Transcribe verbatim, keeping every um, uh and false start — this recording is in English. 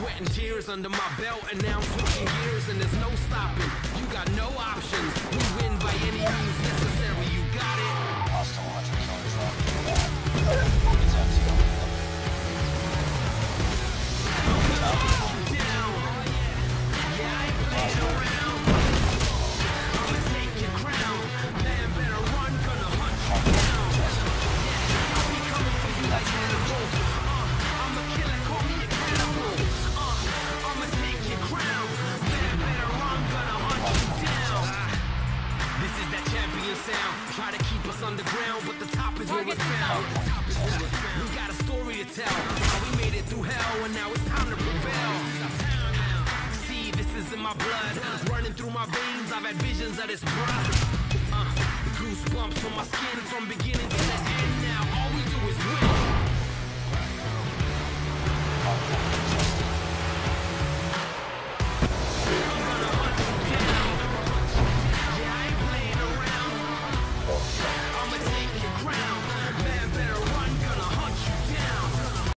Sweat and tears under my belt, and now I'm switching gears, and there's no stopping. You got no options. We win by any means necessary. You got it. Hostile hunter killers on. It's empty over there. Down. Yeah, I ain't playing around. I'ma take your crown. Man, better run, gonna hunt you down. Yeah, I'll be coming for you like Hannibal. Uh, I'm a killer, call me a cannibal. Uh, I'ma take your crown. Man, better run, gonna hunt you down. This is that champion sound. Try to keep us underground, but the top is where we're found. We got a story to tell. How we made it through hell, and now it's time to prevail. See, this is in my blood, running through my veins. I've had visions of this, bruh. Uh, goosebumps on my skin from beginning to the end. Now all we do is win.